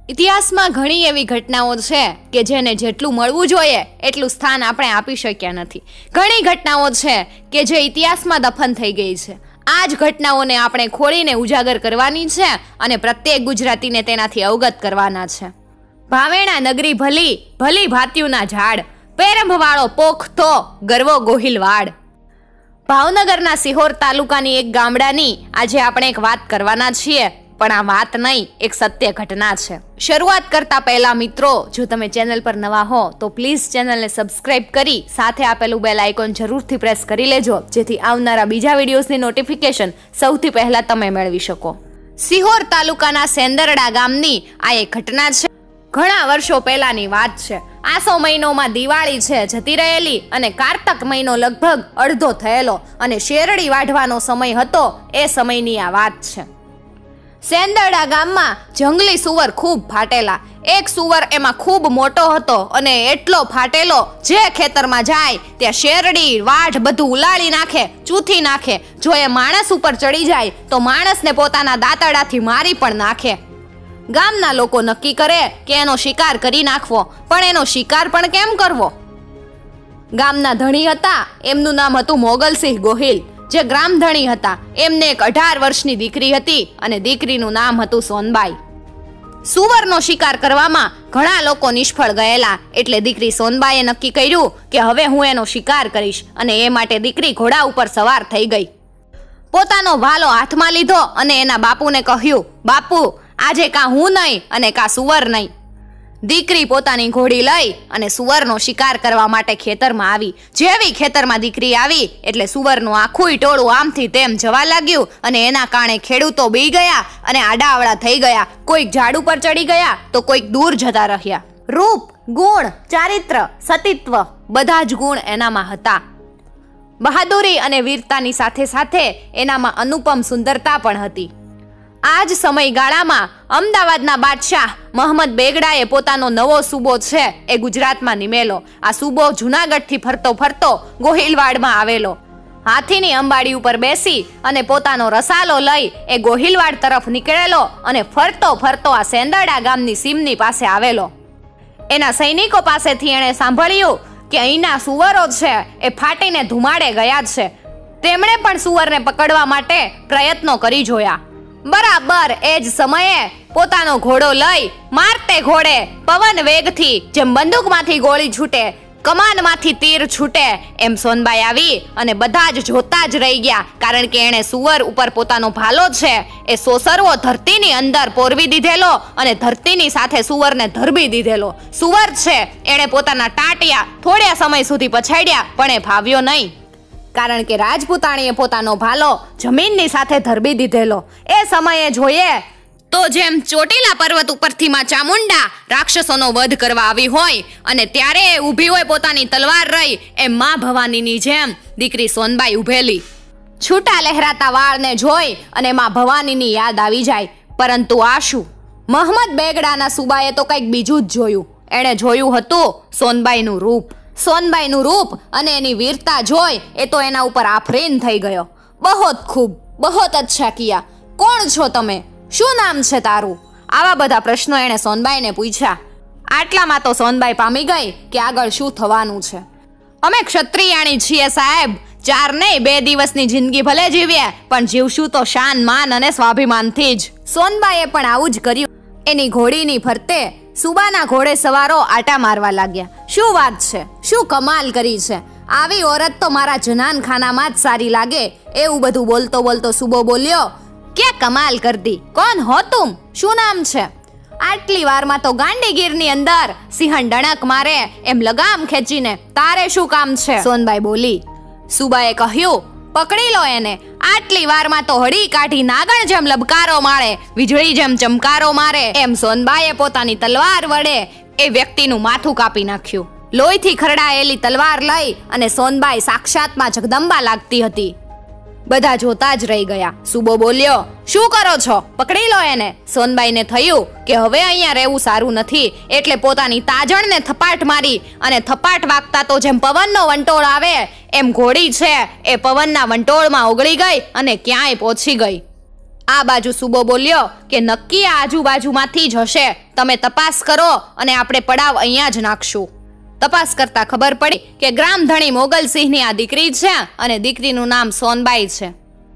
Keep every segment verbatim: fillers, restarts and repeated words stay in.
ઇતિહાસમાં ઘણી એવી ઘટનાઓ છે કે જેને જેટલું મળવું જોઈએ એટલું સ્થાન આપણે આપી શક્યા નથી. ઘણી ઘટનાઓ છે કે જે ઇતિહાસમાં દફન થઈ ગઈ છે. આ જ ઘટનાઓને આપણે ખોલીને ઉજાગર કરવાની છે અને પ્રત્યેક ગુજરાતીને તેનાથી અવગત કરવાના છે. ભાવેણા નગરી ભલી ભલી ભાત્યુના ઝાડ, પેરંભવાળો પોખ તો ગરવો ગોહિલવાડ. ભાવનગરના સિહોર તાલુકાની એક ગામડાની આજે આપણે એક વાત કરવાના છીએ, પણ આ વાત નહીં, એક સત્ય ઘટના છે. શરૂઆત કરતા પહેલા મિત્રો, જો તમે ચેનલ પર નવા હો તો પ્લીઝ ચેનલને સબસ્ક્રાઇબ કરી સાથે આપેલું બેલ આઇકોન જરૂરથી પ્રેસ કરી લેજો, જેથી આવનારા બીજા વિડીયોઝની નોટિફિકેશન સૌથી પહેલા તમે મેળવી શકો. સિહોર તાલુકાના સેંદરડા ગામની આ એક ઘટના છે. ઘણા વર્ષો પહેલાની વાત છે. આસો મહિનોમાં દિવાળી છે જતી રહેલી અને કારતક મહિનો લગભગ અડધો થયેલો અને શેરડી વાઢવાનો સમય હતો. એ સમયની આ વાત છે. સેંદરડા ગામમાં જંગલી સુવર ખૂબ ફાટેલા. એક સુવર એમાં ખૂબ મોટો હતો અને એટલો ફાટેલો, જે ખેતરમાં જાય ત્યાં શેરડી વાઢ બધું ઉલાળી નાખે, ચૂથી નાખે. જો એ માણસ ઉપર ચડી જાય તો માણસને પોતાના દાંતરડાથી મારી પણ નાખે. ગામના લોકો નક્કી કરે કે એનો શિકાર કરી નાખવો, પણ એનો શિકાર પણ કેમ કરવો? ગામના ધણી હતા, એમનું નામ હતું મોગલસિંહ ગોહિલ. જે ગ્રામધણી હતા એમને એક અઢાર વર્ષની દીકરી હતી અને દીકરીનું નામ હતું સોનબાઈ. સુવરનો શિકાર કરવામાં ઘણા લોકો નિષ્ફળ ગયેલા, એટલે દીકરી સોનબાઈએ નક્કી કર્યું કે હવે હું એનો શિકાર કરીશ અને એ માટે દીકરી ઘોડા ઉપર સવાર થઈ ગઈ. પોતાનો ભાલો હાથમાં લીધો અને એના બાપુને કહ્યું, બાપુ આજે કાં હું નહીં અને કાં સુવર નહીં. દીકરી પોતાની ઘોડી લઈ અને સુવરનો શિકાર કરવા માટે ખેતરમાં આવી. જેવી ખેતરમાં દીકરી આવી એટલે સુવરનું આખું ટોળું આમથી તેમ જવા લાગ્યું અને એના કારણે ખેડૂતો બી ગયા અને આડાઅવળા થઈ ગયા. કોઈક ઝાડ ઉપર ચડી ગયા તો કોઈક દૂર જતા રહ્યા. રૂપ, ગુણ, ચારિત્ર, સતીત્વ બધા જ ગુણ એનામાં હતા. બહાદુરી અને વીરતાની સાથે સાથે એનામાં અનુપમ સુંદરતા પણ હતી. આ જ સમયગાળામાં અમદાવાદના બાદશાહ મહમદ બેગડાએ પોતાનો નવો સૂબો છે એ ગુજરાતમાં નિમેલો. આ સૂબો જૂનાગઢથી ફરતો ફરતો ગોહિલવાડમાં આવેલો. હાથીની અંબાડી ઉપર બેસી અને પોતાનો રસાલો લઈ એ ગોહિલવાડ તરફ નીકળેલો અને ફરતો ફરતો આ સેંદરડા ગામની સીમની પાસે આવેલો. એના સૈનિકો પાસેથી એણે સાંભળ્યું કે અહીંના સુવરો છે એ ફાટીને ધુમાડે ગયા છે. તેમણે પણ સુવરને પકડવા માટે પ્રયત્નો કરી જોયા. બરાબર એ જ સમયે પોતાનો ઘોડો લઈ મારતે ઘોડે પવન વેગથી જેમ બંદૂકમાંથી ગોળી છૂટે, કમાનમાંથી તીર છૂટે, એમ સોનબાઈ આવી અને બધા જ જોતા જ રહી ગયા, કારણ કે એણે સુવર ઉપર પોતાનો ભાલો છે એ સોસરવો ધરતીની અંદર પોરવી દીધેલો અને ધરતીની સાથે સુવરને ધરબી દીધેલો. સુવર છે એણે પોતાના ટાંટિયા થોડા સમય સુધી પછાડ્યા, પણ એ ભાવ્યો નહીં, કારણ કે રાજપૂતાણીએ પોતાનો ભાલો જમીનની સાથે ધરબી દીધેલો. એ સમયે જોઈએ તો જેમ ચોટીલા પર્વત ઉપરથી માં ચામુંડા રાક્ષસોનો વધ કરવા આવી હોય અને ત્યારે એ ઊભી હોય પોતાની તલવાર રહી, એમ માં ભવાનીની જેમ દીકરી સોનબાઈ ઊભેલી. છૂટા લહેરાતા વાળને જોઈ અને માં ભવાનીની યાદ આવી જાય. પરંતુ આ શું? મહમદ બેગડાના સુબાએ તો કંઈક બીજું જ જોયું. એણે જોયું હતું સોનબાઈનું રૂપ. સોનબાઈનું રૂપ અને એની વીરતા જોઈ એ તો એના ઉપર આફરીન થઈ ગયો. બહોત ખૂબ, બહોત અચ્છા કિયા. કોણ છો તમે? શું નામ છે તારું? આવા બધા પ્રશ્નો એણે સોનબાઈને પૂછ્યા. આટલામાં તો સોનબાઈ પામી ગઈ કે આગળ શું થવાનું છે. અમે ક્ષત્રિયાણી છીએ સાહેબ. ચાર નહીં બે દિવસની જિંદગી ભલે જીવીએ, પણ જીવશું તો શાન, માન અને સ્વાભિમાનથી જ. સોનબાઈએ પણ આવું જ કર્યું. એની ઘોડીની ફરતે સુબાના ઘોડે સવારો આટા મારવા લાગ્યા. શું વાત છે, શું કમાલ કરી છે! આવી ઓરત તો મારા જનાન ખાનામાં જ સારી લાગે. એવું બધું બોલતો બોલતો સુબો બોલ્યો, ક્યાં કમાલ કરતી, કોણ હો તુમ, શું નામ છે? આટલી વારમાં તો ગાંડીગીરની અંદર સિંહણ ડણક મારે એમ લગામ ખેંચીને, તારે શું કામ છે? સોનબાઈ બોલી. સુબાએ કહ્યું, પકડી લો એને. આટલી વારમાં તો હળી કાઢી નાગણ જેમ લબકારો મારે, વીજળી જેમ ચમકારો મારે, એમ સોનબાઈએ પોતાની તલવાર વડે એ વ્યક્તિનું માથું કાપી નાખ્યું. લોહીથી ખરડાયેલી તલવાર લઈ અને સોનબાઈ સાક્ષાતમાં જગદંબા લાગતી હતી. બધા જોતા જ રહી ગયા. સુબો બોલ્યો, શું કરો છો? પકડી લો એને. સોનબાઈને થયું કે હવે અહીંયા રહેવું સારું નથી, એટલે પોતાની તાજણને થપાટ મારી અને થપાટ વાગતા તો જેમ પવનનો વંટોળ આવે એમ ઘોડી છે એ પવનના વંટોળમાં ઓગળી ગઈ અને ક્યાંય પહોંચી ગઈ. આ બાજુ સુબો બોલ્યો કે નક્કી આ આજુબાજુમાંથી જ હશે, તમે તપાસ કરો અને આપણે પડાવ અહીંયા જ નાખશું. તપાસ કરતા ખબર પડી કે ગ્રામધણી મોગલસિંહની આ દીકરી છે અને દીકરીનું નામ સોનબાઈ છે.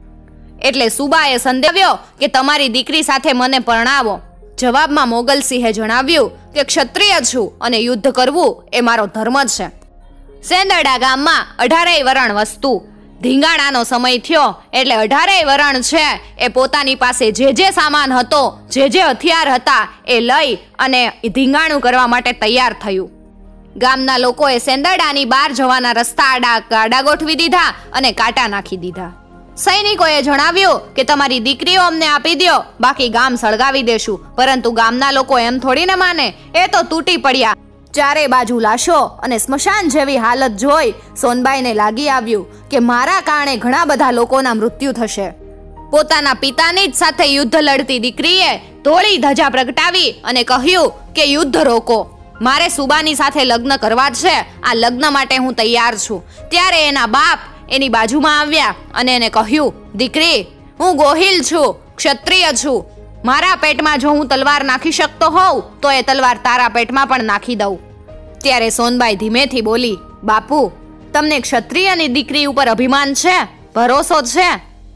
એટલે સુબાએ સંદેવ્યો કે તમારી દીકરી સાથે મને પરણાવો. જવાબમાં મોગલસિંહે જણાવ્યું કે ક્ષત્રિય છું અને યુદ્ધ કરવું એ મારો ધર્મ છે. સેંદરડા ગામમાં અઢારેય વરણ વસ્તુ. ધીંગાણાનો સમય થયો એટલે અઢારેય વરણ છે એ પોતાની પાસે જે જે સામાન હતો, જે જે હથિયાર હતા એ લઈ અને ધીંગાણું કરવા માટે તૈયાર થયું. ગામના લોકોએ સેંદરડાની બહાર જવાના રસ્તા આડા ગાડા ગોઠવી દીધા અને કાંટા નાખી દીધા. સૈનિકોએ જણાવ્યું કે તમારી દીકરીઓ અમને આપી દો, બાકી ગામ સળગાવી દેશું. પરંતુ ગામના લોકો એમ થોડી ને માને, એ તો તૂટી પડ્યા. ચારે બાજુ લાશો અને સ્મશાન જેવી હાલત જોઈ સોનબાઈને લાગી આવ્યું કે મારા કારણે ઘણા બધા લોકોના મૃત્યુ થશે. પોતાના પિતાની જ સાથે યુદ્ધ લડતી દીકરીએ ધોળી ધજા પ્રગટાવી અને કહ્યું કે યુદ્ધ રોકો, મારે સુબાની સાથે લગ્ન કરવા છે, આ લગ્ન માટે હું તૈયાર છું. ત્યારે એના બાપ એની બાજુમાં આવ્યા અને એને કહ્યું, દીકરી, હું ગોહિલ છું, ક્ષત્રિય છું. મારા પેટમાં જો હું તલવાર નાખી શકતો હોઉં તો એ તલવાર તારા પેટમાં પણ નાખી દઉં. ત્યારે સોનબાઈ ધીમેથી બોલી, બાપુ, તમને ક્ષત્રિયની દીકરી ઉપર અભિમાન છે, ભરોસો છે?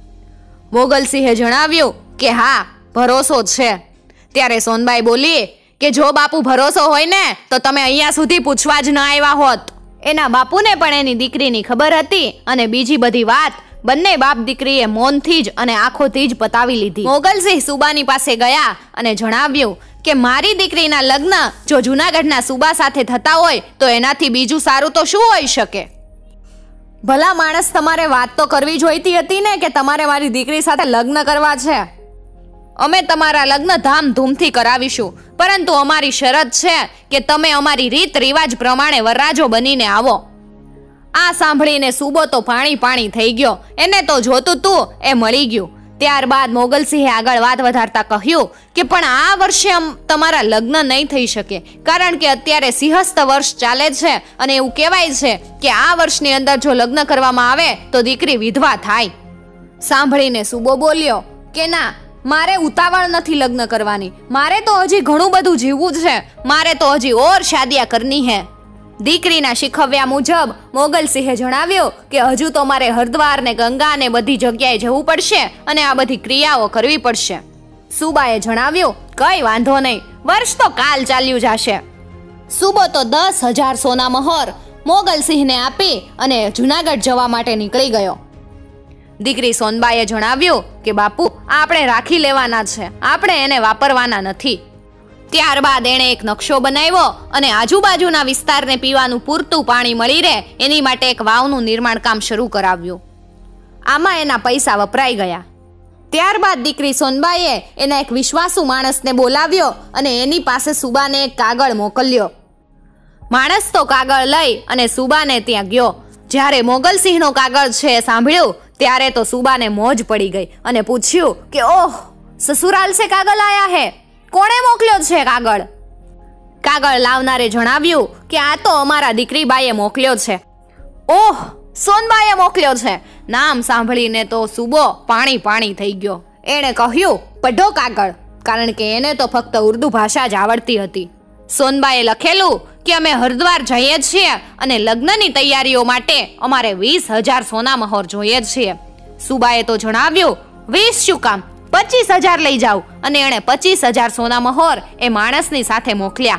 મોગલસિંહે જણાવ્યું કે હા, ભરોસો છે. ત્યારે સોનબાઈ બોલી કે જો બાપુ ભરોસો હોય ને તો તમે અહીંયા સુધી પૂછવા જ ન આવ્યા હોત. એના બાપુને પણ એની દીકરીની ખબર હતી અને બીજી બધી વાત બંને બાપ દીકરીએ મૌનથી જ અને આંખોથી જ પતાવી લીધી. મોગલસિંહ સુબાની પાસે ગયા અને જણાવ્યું કે મારી દીકરીના લગ્ન જો જૂનાગઢના સુબા સાથે થતા હોય તો એનાથી બીજું સારું તો શું હોઈ શકે? ભલા માણસ, તમારે વાત તો કરવી જોઈતી હતી ને કે તમારે મારી દીકરી સાથે લગ્ન કરવા છે. અમે તમારા લગ્ન ધામધૂમથી કરાવીશું, પરંતુ અમારી શરત છે કે તમે અમારી રીત રિવાજ પ્રમાણે વરરાજો બનીને આવો. આ સાંભળીને સુબો તો પાણી પાણી થઈ ગયો. એને તો જોતું તું એ મળી ગયું. ત્યારબાદ મોગલસિંહે આગળ વાત વધારતા કહ્યું કે પણ આ વર્ષે તમારા લગ્ન નહીં થઈ શકે, કારણ કે અત્યારે સિંહસ્થ વર્ષ ચાલે છે અને એવું કહેવાય છે કે આ વર્ષની અંદર જો લગ્ન કરવામાં આવે તો દીકરી વિધવા થાય. સાંભળીને સુબો બોલ્યો કે ના, મારે ઉતાવળ નથી લગ્ન કરવાની, મારે તો હજી ઘણું બધું જીવવું છે, મારે તો હજી ઓર શાદિયા કરની હે. દીકરીના શીખવ્યા મુજબ મોગલસિંહે જણાવ્યું કે હજુ તો મારે હરદ્વાર ને ગંગા ને બધી જગ્યાએ જવું પડશે અને આ બધી ક્રિયાઓ કરવી પડશે. સુબાએ જણાવ્યું, કઈ વાંધો નહીં, વર્ષ તો કાલ ચાલ્યું જશે. સુબો તો દસ હજાર સોના મહોર મોગલસિંહને આપી અને જૂનાગઢ જવા માટે નીકળી ગયો. દીકરી સોનબાઈએ જણાવ્યું કે બાપુ, આપણે રાખી લેવાના છે, આપણે એને વાપરવાના નથી. ત્યારબાદ એણે એક નકશો બનાવ્યો અને આજુબાજુના વિસ્તારને પીવાનું પૂરતું પાણી મળી રહે એની માટે એક વાવનું નિર્માણ કામ શરૂ કરાવ્યું. આમાં એના પૈસા વપરાઈ ગયા. ત્યારબાદ દીકરી સોનબાઈએ એના એક વિશ્વાસુ માણસને બોલાવ્યો અને એની પાસે સુબાને એક કાગળ મોકલ્યો. માણસ તો કાગળ લઈ અને સુબાને ત્યાં ગયો. જ્યારે મોગલસિંહનો કાગળ છે એ સાંભળ્યું ત્યારે તો સુબાને મોજ પડી ગઈ અને પૂછ્યું કે ઓહ, સસુરાલ સે કાગળ આયા હે, કોણે મોકલ્યો છે કાગળ? કાગળ લાવનારે જણાવ્યું કે આ તો અમારા દીકરીબાઈએ મોકલ્યો છે. ઓહ, સોનબાઈએ મોકલ્યો છે. નામ સાંભળીને તો સુબો પાણી પાણી થઈ ગયો. એણે કહ્યું, પઢો કાગળ, કારણ કે એને તો ફક્ત ઉર્દુ ભાષા જ આવડતી હતી. સોનબાઈએ લખેલું કે અમે હરદ્વાર જઈએ છીએ અને લગ્નની તૈયારીઓ માટે અમારે વીસ હજાર સોના મહોર જોઈએ છીએ. સુબાએ તો જણાવ્યું, વીસ શું કામ, પચીસ હજાર લઈ જાઓ. અને એણે પચીસ હજાર સોના મહોર એ માણસની સાથે મોકલ્યા.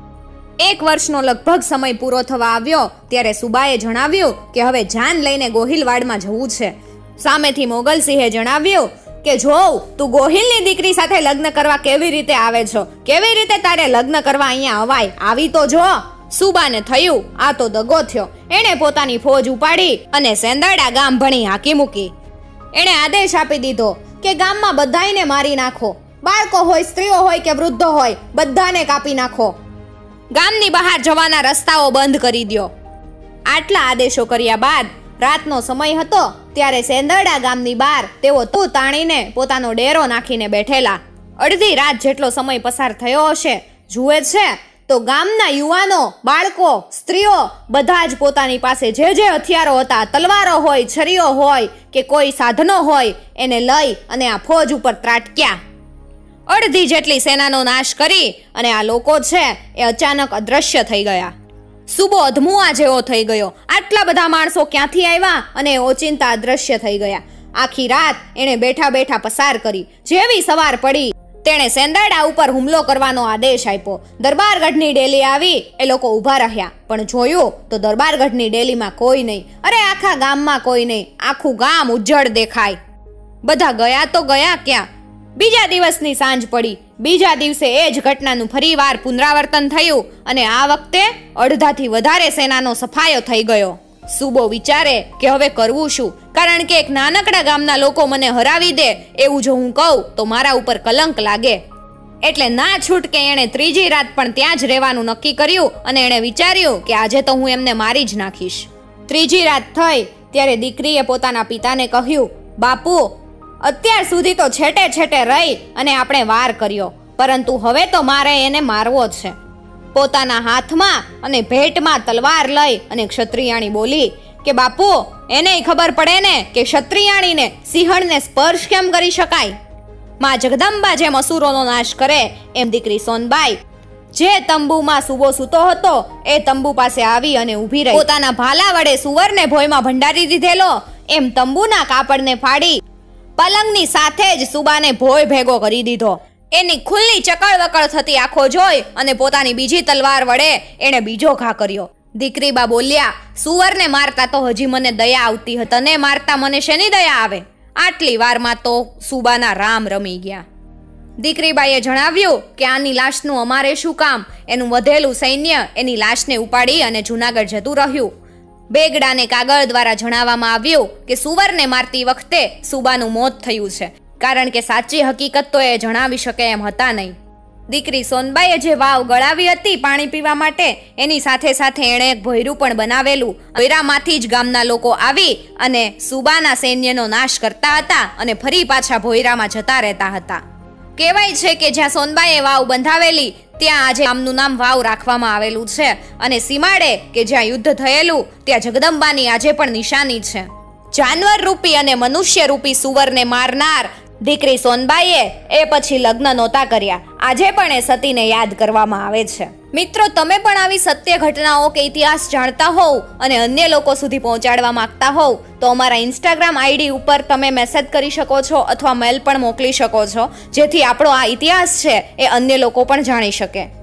એક વર્ષનો લગભગ સમય પૂરો થવા આવ્યો ત્યારે સુબાએ જણાવ્યું કે હવે જાન લઈને ગોહિલવાડમાં જવું છે. સામેથી મોગલસિંહે જણાવ્યું કે જો તું ગોહિલની દીકરી સાથે લગ્ન કરવા કેવી રીતે આવે છો, કેવી રીતે તારે લગ્ન કરવા અહીંયા અવાય, આવી તો જો. સુબાને થયું આ તો દગો થયો. એણે પોતાની ફોજ ઉપાડી અને સેંદરડા ગામ ભણી હાકી મૂકી. એણે આદેશ આપી દીધો કે ગામમાં બધાયને મારી નાખો, બાળકો હોય, સ્ત્રીઓ હોય કે વૃદ્ધો હોય, બધાને કાપી નાખો. ગામની બહાર જવાના રસ્તાઓ બંધ કરી દો. આટલા આદેશો કર્યા બાદ રાતનો સમય હતો ત્યારે સેંદરડા ગામની બહાર તેઓ તું તાણીને પોતાનો ડેરો નાખીને બેઠેલા. અડધી રાત જેટલો સમય પસાર થયો હશે. જુએ છે તો ગામના યુવાનો, બાળકો, સ્ત્રીઓ બધા જ પોતાની પાસે જે જે હથિયારો હતા, તલવારો હોય, છરીઓ હોય કે કોઈ સાધનો હોય, એને લઈ અને આ ફોજ ઉપર ત્રાટક્યા. અડધી જેટલી સેનાનો નાશ કરી અને આ લોકો છે એ અચાનક અદ્રશ્ય થઈ ગયા. સુબો અધમુઆ જેવો થઈ ગયો. આટલા બધા માણસો ક્યાંથી આવ્યા અને ઓચિંતા અદ્રશ્ય થઈ ગયા. આખી રાત એણે બેઠા બેઠા પસાર કરી. જેવી સવાર પડી તેણે સેંદાડા ઉપર હુમલો કરવાનો આદેશ આપ્યો. દરબારગઢની ડેલી આવી. એ લોકો ઊભા રહ્યા, પણ જોયું તો દરબારગઢની ડેલીમાં કોઈ નહીં. અરે આખા ગામમાં કોઈ નહીં. આખું ગામ ઉજ્જડ દેખાય. બધા ગયા તો ગયા ક્યાં? બીજા દિવસની સાંજ પડી. બીજા દિવસે એ જ ઘટનાનું ફરીવાર પુનરાવર્તન થયું અને આ વખતે અડધાથી વધારે સેનાનો સફાયો થઈ ગયો. સુબો વિચારે કે હવે કરવું શું, કારણ કે એક નાનકડા ગામના લોકો મને હરાવી દે એવું જો હું કહું તો મારા ઉપર કલંક લાગે. એટલે ના છૂટકે એણે ત્રીજી રાત પણ ત્યાં જ રહેવાનું નક્કી કર્યું અને એણે વિચાર્યું કે આજે તો હું એમને મારી જ નાખીશ. ત્રીજી રાત થઈ ત્યારે દીકરીએ પોતાના પિતાને કહ્યું, બાપુ, અત્યાર સુધી તો છેટે છેટે રહી અને આપણે વાર કર્યો, પરંતુ હવે તો મારે એને મારવો છે. પોતાના હાથમાં અને ભેટમાં તલવાર લઈ અને ક્ષત્રિયાણી બોલી કે બાપુ, એને ખબર પડે ને કે ક્ષત્રિયાણીને સિંહણને સ્પર્શ કેમ કરી શકાય. માં જગદંબા જેમ અસુરોનો નાશ કરે એમ દીકરી સોનબાઈ જે તંબુમાં સુબો સૂતો હતો એ તંબુ પાસે આવી અને ઊભી રહી. પોતાના ભાલા વડે સુવરને ભોયમાં ભંડારી દીધેલો એમ તંબુના કાપડને ફાડી પલંગની સાથે જ સુબાને ભોય ભેગો કરી દીધો. એની ખુલ્લી ચકળ વકળ થતી આંખો જોઈ અને પોતાની બીજી તલવાર વડે એણે બીજો ઘા કર્યો. દીકરીબા બોલ્યા, સુવરને મારતા તો હજી મને દયા આવતી હતી, તને મારતા મને શેની દયા આવે? આટલી વારમાં તો સુબાના રામ રમી ગયા. દીકરીબાઈએ જણાવ્યું કે આની લાશનું અમારે શું કામ? એનું વધેલું સૈન્ય એની લાશને ઉપાડી અને જૂનાગઢ જતું રહ્યું. બેગડાને કાગળ દ્વારા જણાવવામાં આવ્યું કે સુવરને મારતી વખતે સુબાનું મોત થયું છે, કારણ કે સાચી હકીકત તો એ જણાવી શકે એમ હતા નહીં. દીકરી સોનબાઈએ જે વાવ ગળાવી હતી પાણી પીવા માટે, એની સાથે સાથે એણે એક ભોયરું પણ બનાવેલું. ભોયરામાંથી જ ગામના લોકો આવી અને સુબાના સૈન્યનો નાશ કરતા હતા અને ફરી પાછા ભોયરામાં જતા રહેતા હતા. કહેવાય છે કે જ્યાં સોનબાઈએ વાવ બંધાવેલી ત્યાં આજે ગામનું નામ વાવ રાખવામાં આવેલું છે અને સીમાડે કે જ્યાં યુદ્ધ થયેલું ત્યાં જગદંબાની આજે પણ નિશાની છે. જાનવર રૂપી અને મનુષ્ય રૂપી સુવરને મારનાર દીકરી સોનબાઈએ એ પછી લગ્ન નહોતા કર્યા. આજે પણ એ સતીને યાદ કરવામાં આવે છે. મિત્રો, તમે પણ આવી સત્ય ઘટનાઓ કે ઇતિહાસ જાણતા હોવ અને અન્ય લોકો સુધી પહોંચાડવા માંગતા હોવ તો અમારા ઇન્સ્ટાગ્રામ આઈડી ઉપર તમે મેસેજ કરી શકો છો અથવા મેલ પણ મોકલી શકો છો, જેથી આપણો આ ઇતિહાસ છે એ અન્ય લોકો પણ જાણી શકે.